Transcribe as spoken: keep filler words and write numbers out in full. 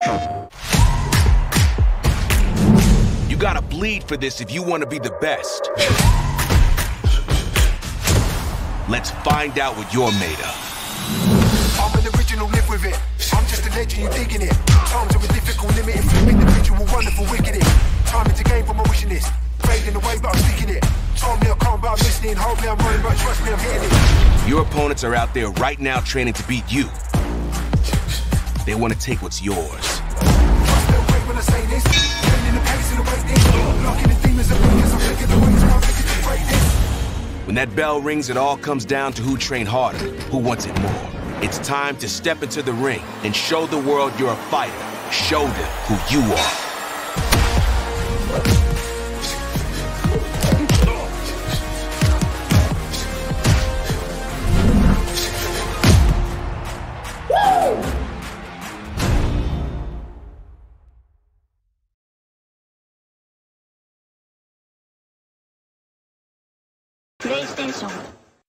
You gotta bleed for this if you want to be the best. Let's find out what you're made of. I'm an original, live with it. I'm just a legend, you digging it. Times are a difficult, limited, individual, wonderful, wicked it. Time into game for my wishing list. Fading away, but I'm sticking it. Told me I can't, but I'm listening. Hopefully I'm running, but trust me, I'm hitting it. Your opponents are out there right now training to beat you. They want to take what's yours. Trust me, wait when I say this. Training the pace and the waiting. Locking the demons and weakness. I'm taking the wings, I'm taking the greatness. When that bell rings, it all comes down to who trained harder, who wants it more. It's time to step into the ring and show the world you're a fighter. Show them who you are. PlayStation